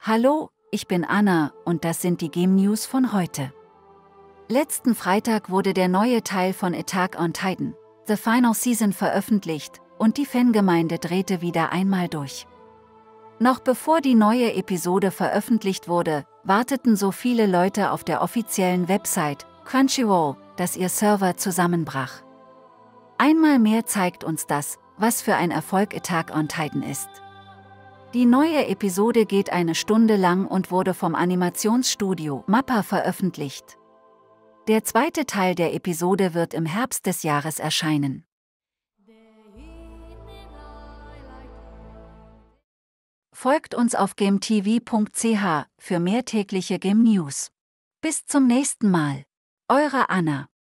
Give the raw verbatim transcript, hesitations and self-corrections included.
Hallo, ich bin Anna und das sind die Game News von heute. Letzten Freitag wurde der neue Teil von Attack on Titan, The Final Season, veröffentlicht und die Fangemeinde drehte wieder einmal durch. Noch bevor die neue Episode veröffentlicht wurde, warteten so viele Leute auf der offiziellen Website Crunchyroll, dass ihr Server zusammenbrach. Einmal mehr zeigt uns das, was für ein Erfolg Attack on Titan ist. Die neue Episode geht eine Stunde lang und wurde vom Animationsstudio Mappa veröffentlicht. Der zweite Teil der Episode wird im Herbst des Jahres erscheinen. Folgt uns auf gametv punkt ch für mehr tägliche Game News. Bis zum nächsten Mal. Eure Anna.